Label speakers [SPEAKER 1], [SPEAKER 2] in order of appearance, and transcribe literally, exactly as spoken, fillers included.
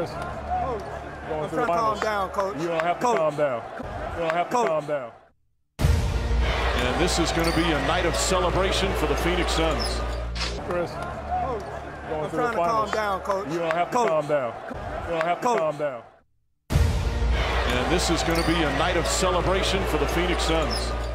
[SPEAKER 1] Chris,
[SPEAKER 2] Coach,
[SPEAKER 1] going
[SPEAKER 2] I'm
[SPEAKER 1] through
[SPEAKER 2] trying
[SPEAKER 1] the
[SPEAKER 2] to calm
[SPEAKER 1] finals.
[SPEAKER 2] down, Coach.
[SPEAKER 1] You don't have to
[SPEAKER 2] Coach.
[SPEAKER 1] calm down. You don't have to
[SPEAKER 2] Coach.
[SPEAKER 1] calm down.
[SPEAKER 3] And this is going to be a night of celebration for the Phoenix Suns.
[SPEAKER 1] Chris,
[SPEAKER 2] Coach,
[SPEAKER 1] going
[SPEAKER 2] I'm
[SPEAKER 1] through
[SPEAKER 2] trying
[SPEAKER 1] the
[SPEAKER 2] to calm
[SPEAKER 1] finals.
[SPEAKER 2] down, Coach.
[SPEAKER 1] You don't have to
[SPEAKER 2] Coach.
[SPEAKER 1] calm down. You don't have to
[SPEAKER 2] Coach.
[SPEAKER 1] calm down.
[SPEAKER 3] And this is going to be a night of celebration for the Phoenix Suns.